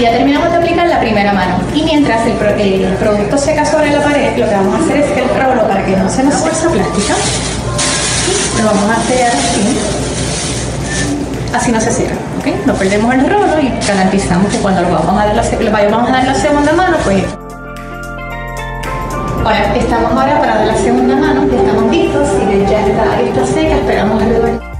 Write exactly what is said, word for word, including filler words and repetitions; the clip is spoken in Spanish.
ya terminamos de aplicar la primera mano. Y mientras el, pro, el producto seca sobre la pared, lo que vamos a hacer es que el rolo, para que no se nos fuerza plástica, lo vamos a hacer así. Así no se cierra, ¿ok? No perdemos el rolo y garantizamos que cuando lo vamos a dar la, lo vayamos a dar la segunda mano, pues... Ahora, estamos ahora para dar la segunda mano, ya estamos listos y ya está, está seca, esperamos alrededor.